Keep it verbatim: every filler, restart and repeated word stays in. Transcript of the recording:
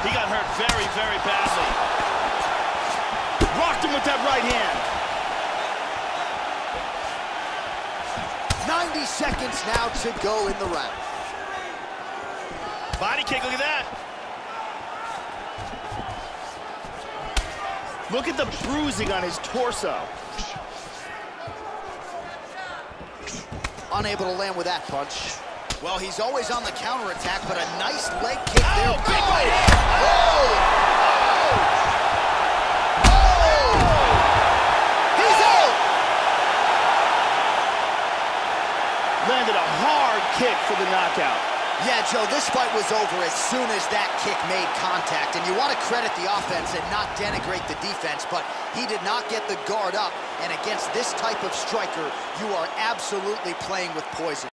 He got hurt very, very badly. Rocked him with that right hand. ninety seconds now to go in the round. Body kick, look at that. Look at the bruising on his torso. Unable to land with that punch. Well, he's always on the counterattack, but a nice leg kick there. Oh, big right hand. Oh! Oh! Oh! He's out! Landed a hard kick for the knockout. Yeah, Joe, this fight was over as soon as that kick made contact. And you want to credit the offense and not denigrate the defense, but he did not get the guard up. And against this type of striker, you are absolutely playing with poison.